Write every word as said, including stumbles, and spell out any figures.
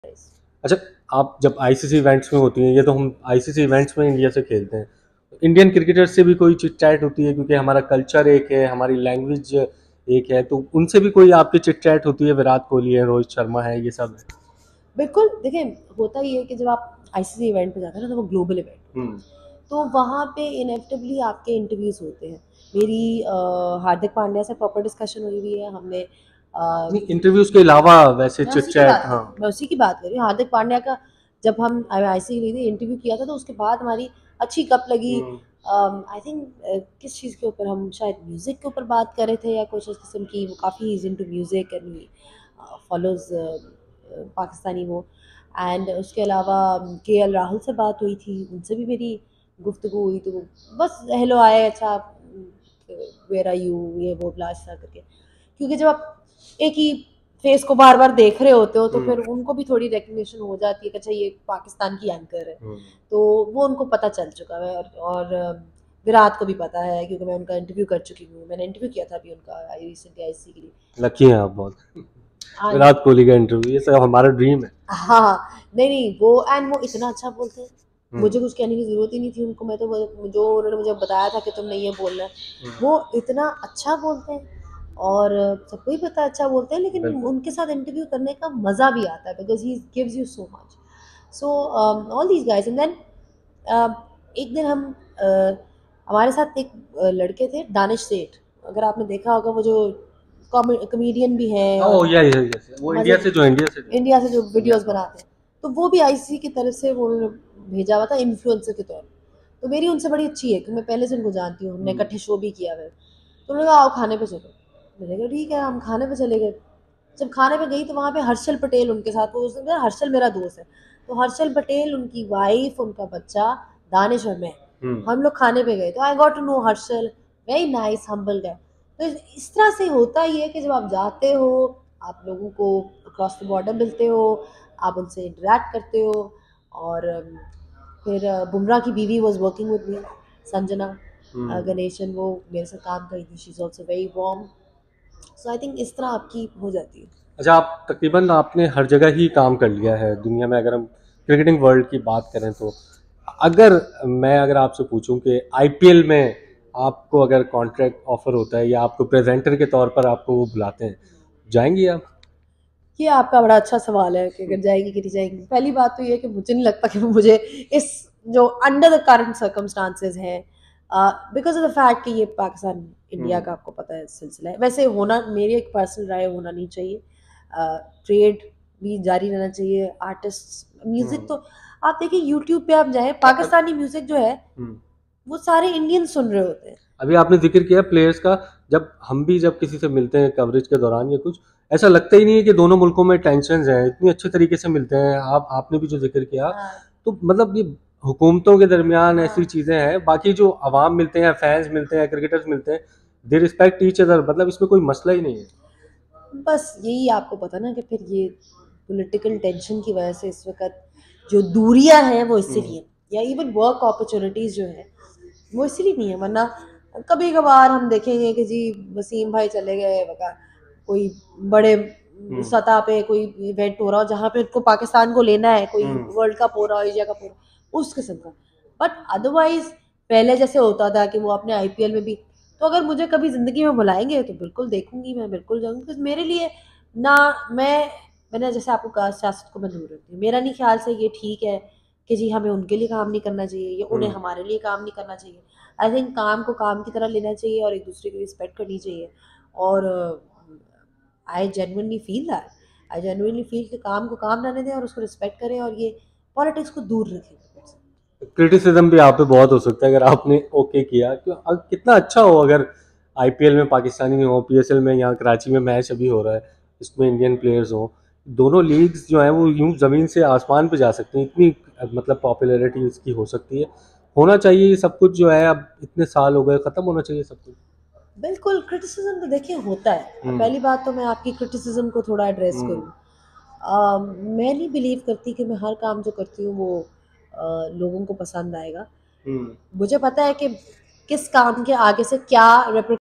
अच्छा, आप जब आईसीसी इवेंट्स में होती हैं, ये तो हम आईसीसी इवेंट्स में इंडिया से खेलते हैं, इंडियन क्रिकेटर्स से भी कोई चिट चैट होती है क्योंकि हमारा कल्चर एक है, हमारी लैंग्वेज एक है, तो उनसे भी कोई आपकी चिट चैट होती है? विराट कोहली है, रोहित शर्मा है, ये सब है। बिल्कुल, देखिए होता ही है कि जब आप आईसीसी इवेंट पे जाते हैं ना, तो वो ग्लोबल इवेंट होता है। हम्म। तो वहाँ पे इनेविटेबली आपके इंटरव्यूज़ होते हैं। मेरी अ, हार्दिक पांड्या से प्रॉपर डिस्कशन हुई हुई है। हमने अ, नहीं, इंटरव्यूज के अलावा वैसे मैं चिट उसी की चैट। बात कर हाँ। रही हूँ मैं उसी की बात कर रही हूँ। हार्दिक पांड्या का जब हम आईसीसी गई थी, इंटरव्यू किया था, तो उसके बाद हमारी अच्छी गप लगी। हम्म। आई थिंक किस चीज़ के ऊपर, हम शायद म्यूज़िक के ऊपर बात कर रहे थे या कुछ इस किस्म की। वो काफ़ी is into music and follows Pakistani वो। एंड उसके अलावा के एल राहुल से बात हुई थी, उनसे भी मेरी गुफ्तगू हुई। तो बस हेलो आए, अच्छा वेयर आर यू, ये वो ब्लास्ट था करके। क्योंकि जब आप एक ही फेस को बार बार देख रहे होते हो, तो फिर हम्म। उनको भी थोड़ी रिकग्निशन हो जाती है कि अच्छा ये पाकिस्तान की एंकर है। हम्म। तो वो उनको पता चल चुका है। और, और विराट को भी पता है क्योंकि मैं उनका इंटरव्यू कर चुकी हूँ। मैंने इंटरव्यू किया था अभी उनका आई रिसेंटली आईसीसी के लिए। लकी हैं आप बहुत। हाँ जी। विराट कोहली का इंटरव्यू, ये सब हमारा ड्रीम है। हाँ, नहीं, नहीं, वो एंड वो इतना अच्छा बोलते हैं, हम्म। मुझे कुछ कहने की ज़रूरत ही नहीं थी उनको। मैं तो वो जो उन्होंने मुझे बताया था कि तुमने ये बोलना है, हम्म। वो इतना अच्छा बोलते हैं। और सबको ही पता है अच्छा बोलते हैं, लेकिन बिल्कुल। उनके साथ इंटरव्यू करने का मज़ा भी आता है because he gives you so much. So all these guys and then एक दिन हम अ, हमारे साथ एक अ, लड़के थे, दानिश सेठ। अगर आपने देखा होगा, वो जो कॉमे कॉमेडियन भी हैं और ओह या या यस, वो मज़े इंडिया से जो इंडिया से जो इंडिया से जो इंडिया। वीडियोस हाँ। बनाते हैं, तो वो भी आईसीसी की तरफ से वो उन्होंने भेजा हुआ था इन्फ्लुएंसर के तौर पे। तो मेरी उनसे बड़ी अच्छी है कि मैं पहले से उनको जानती हूँ, हमने हम्म। इकट्ठे शो भी किया हुआ है। तो उन्होंने कहा आओ खाने पे चलो। मैंने कहा ठीक है, हम खाने पे चले गए। जब खाने पे गई तो वहाँ पे हर्षल पटेल उनके साथ, वो उसने कहा हर्षल मेरा दोस्त है। तो हर्षल पटेल, उनकी वाइफ, उनका बच्चा, दानिश और मैं, हम्म। हम लोग खाने पे गए। तो I got to know Harshal, very nice humble guy. तो इस इस तरह से होता ही है कि जब आप जाते हो, आप लोगों को अक्रॉस द बॉर्डर मिलते हो, आप उनसे इंटरेक्ट करते हो। और अम, फिर अ, बुमराह की बीवी was working with me, Sanjana uh, hmm. Ganesan, वो मेरे साथ काम करी थी। She is also very warm. So I think इस तरह आपकी हो जाती है। अच्छा, आप तकरीबन आपने हर जगह ही काम कर लिया है दुनिया में, अगर हम क्रिकेटिंग वर्ल्ड की बात करें तो। अगर मैं अगर आपसे पूछूं कि आईपीएल में आपको अगर कॉन्ट्रैक्ट ऑफर होता है या आपको प्रेजेंटर के तौर पर आपको वो बुलाते हैं, जाएंगी आप? ये आपका बड़ा अच्छा सवाल है कि अगर जाएगी कि नहीं जाएगी। पहली बात तो ये है कि मुझे नहीं लगता कि मुझे इस जो अंडर द करंट सर्कमस्टांसेस हैं, बिकॉज ऑफ द फैक्ट कि ये पाकिस्तान इंडिया हम्म। का आपको पता है सिलसिला है। वैसे होना, मेरी एक पर्सनल राय, होना नहीं चाहिए। ट्रेड भी जारी रहना चाहिए। Artist music hmm. तो आप देखिए, यूट्यूब पे आप जाएं, अ- अ- पाकिस्तानी म्यूजिक जो है हम्म। वो सारे इंडियन सुन रहे होते हैं। अभी आपने जिक्र किया प्लेयर्स का, जब हम भी जब किसी से मिलते हैं कवरेज के दौरान या कुछ, ऐसा लगता ही नहीं है कि दोनों मुल्कों में टेंशन हैं, इतनी अच्छे तरीके से मिलते हैं। आप आपने भी जो जिक्र किया, हाँ, तो मतलब ये हुकूमतों के दरमियान ऐसी हाँ, चीज़ें हैं। बाकी जो अवाम मिलते हैं, फैंस मिलते हैं, क्रिकेटर्स मिलते हैं, दे रिस्पेक्ट ईच अदर, मतलब इसमें कोई मसला ही नहीं है। बस यही आपको पता ना कि फिर ये पॉलिटिकल टेंशन की वजह से इस वक्त जो दूरियां हैं वो हम्म। इसीलिए, या इवन वर्क अपॉर्चुनिटीज जो है वो इसीलिए नहीं है। वरना कभी कभार हम देखेंगे कि जी वसीम भाई चले गए वगैरह, कोई बड़े हम्म। सतह पे कोई इवेंट हो रहा हो जहाँ पे उनको पाकिस्तान को लेना है, कोई हम्म। वर्ल्ड कप हो रहा हो, एशिया कप हो रहा हो, उस किस्म का। बट अदरवाइज पहले जैसे होता था कि वो अपने आईपीएल में भी, तो अगर मुझे कभी ज़िंदगी में बुलाएंगे तो बिल्कुल देखूंगी, मैं बिल्कुल जाऊंगी। बिकॉज मेरे लिए ना, मैं मैंने जैसे आपको कहा, सियासत को मैं दूर रखती हूँ। मेरा नहीं ख्याल से ये ठीक है कि जी हमें उनके लिए काम नहीं करना चाहिए या उन्हें हम्म। हमारे लिए काम नहीं करना चाहिए। आई थिंक काम को काम की तरह लेना चाहिए और एक दूसरे की रिस्पेक्ट करनी चाहिए। और I genuinely feel that, I genuinely feel कि काम को काम रहने दें और उसको रिस्पेक्ट करें और ये पॉलिटिक्स को दूर रखें। क्रिटिसिज्म भी आप पे बहुत हो सकता है अगर आपने ओके किया, क्यों अ- कितना अच्छा हो अगर आईपीएल में पाकिस्तानी हो, पीएसएल में यहाँ कराची में मैच अभी हो रहा है, इसमें इंडियन प्लेयर्स हो। दोनों लीग्स जो हैं वो यूं ज़मीन से आसमान पे जा सकती हैं, इतनी अ, मतलब पॉपुलैरिटी इसकी हो सकती है। होना चाहिए ये सब कुछ जो है, अब इतने साल हो गए, ख़त्म होना चाहिए सब कुछ। बिल्कुल, क्रिटिसिज्म तो देखिए होता है। अब हम्म। पहली बात तो मैं आपकी क्रिटिसिज्म को थोड़ा एड्रेस हम्म। करूँ। अ, मैं नहीं बिलीव करती कि मैं हर काम जो करती हूँ वो अ, लोगों को पसंद आएगा। हम्म। मुझे पता है कि किस काम के आगे से क्या